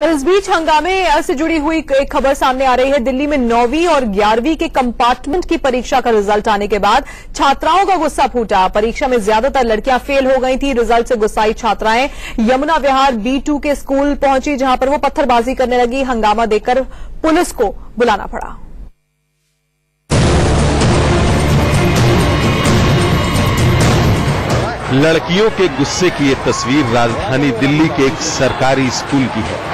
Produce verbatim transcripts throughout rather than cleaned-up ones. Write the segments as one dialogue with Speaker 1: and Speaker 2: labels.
Speaker 1: इस बीच हंगामे से जुड़ी हुई एक खबर सामने आ रही है। दिल्ली में नौवीं और ग्यारहवीं के कंपार्टमेंट की परीक्षा का रिजल्ट आने के बाद छात्राओं का गुस्सा फूटा। परीक्षा में ज्यादातर लड़कियां फेल हो गई थी। रिजल्ट से गुस्साई छात्राएं यमुना विहार बी टू के स्कूल पहुंची, जहां पर वो पत्थरबाजी करने लगी। हंगामा देखकर पुलिस को बुलाना पड़ा।
Speaker 2: लड़कियों के गुस्से की ये तस्वीर राजधानी दिल्ली के एक सरकारी स्कूल की है।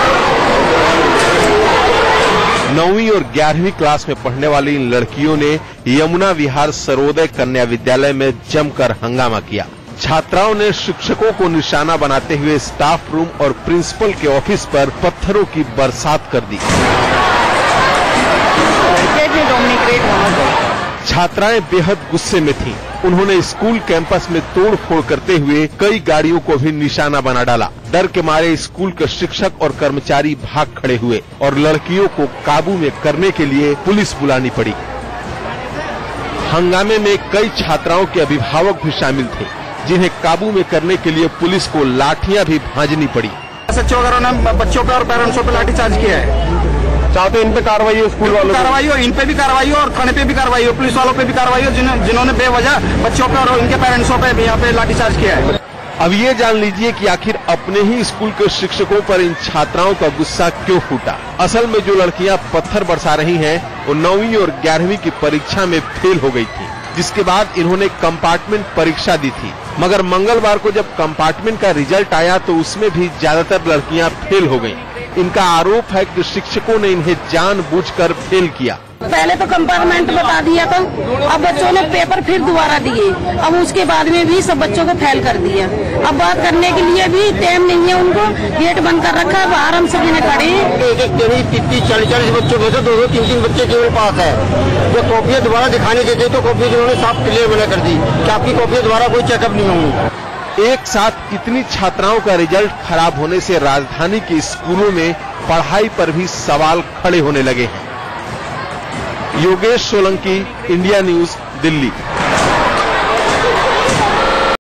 Speaker 2: नौवीं और ग्यारहवीं क्लास में पढ़ने वाली इन लड़कियों ने यमुना विहार सर्वोदय कन्या विद्यालय में जमकर हंगामा किया। छात्राओं ने शिक्षकों को निशाना बनाते हुए स्टाफ रूम और प्रिंसिपल के ऑफिस पर पत्थरों की बरसात कर दी। छात्राएं बेहद गुस्से में थीं। उन्होंने स्कूल कैंपस में तोड़फोड़ करते हुए कई गाड़ियों को भी निशाना बना डाला। डर के मारे स्कूल के शिक्षक और कर्मचारी भाग खड़े हुए और लड़कियों को काबू में करने के लिए पुलिस बुलानी पड़ी। हंगामे में कई छात्राओं के अभिभावक भी शामिल थे, जिन्हें काबू में करने के लिए पुलिस को लाठियां भी भांजनी पड़ी।
Speaker 3: बच्चों पे और पेरेंट्सों पे लाठीचार्ज किया है।
Speaker 2: चाहते इन पे कार्रवाई हो, स्कूल वालों
Speaker 3: कार्रवाई हो, इन पे भी कार्रवाई हो और थाने पे भी कार्रवाई हो, पुलिस वालों पे भी कार्रवाई हो, जिन्होंने बेवजह बच्चों पे और इनके पेरेंट्सों पे भी यहाँ पे लाठीचार्ज किया है।
Speaker 2: अब ये जान लीजिए कि आखिर अपने ही स्कूल के शिक्षकों पर इन छात्राओं का गुस्सा क्यों फूटा। असल में जो लड़कियां पत्थर बरसा रही हैं, वो नौवीं और ग्यारहवीं की परीक्षा में फेल हो गई थी, जिसके बाद इन्होंने कंपार्टमेंट परीक्षा दी थी। मगर मंगलवार को जब कंपार्टमेंट का रिजल्ट आया तो उसमें भी ज्यादातर लड़कियां फेल हो गयी। इनका आरोप है कि शिक्षकों ने इन्हें जानबूझकर फेल किया।
Speaker 4: पहले तो कंपार्टमेंट बता दिया था, अब बच्चों ने पेपर फिर दोबारा दिए, अब उसके बाद में भी सब बच्चों को फेल कर दिया। अब बात करने के लिए भी टाइम नहीं है उनको, गेट बंद कर रखा है, बाहर हम सभी ने खड़े हैं।
Speaker 3: एक एक तीस चालीस चालीस बच्चों में से दो दो तीन तीन बच्चे केवल पास है। जो कॉपियाँ दोबारा दिखाने देते तो कॉपी उन्होंने साफ क्लियर बना कर दी कि आपकी कॉपियाँ दोबारा कोई चेकअप नहीं होंगी।
Speaker 2: एक साथ इतनी छात्राओं का रिजल्ट खराब होने से राजधानी के स्कूलों में पढ़ाई पर भी सवाल खड़े होने लगे हैं। Yogesh Solanki, India News, Delhi.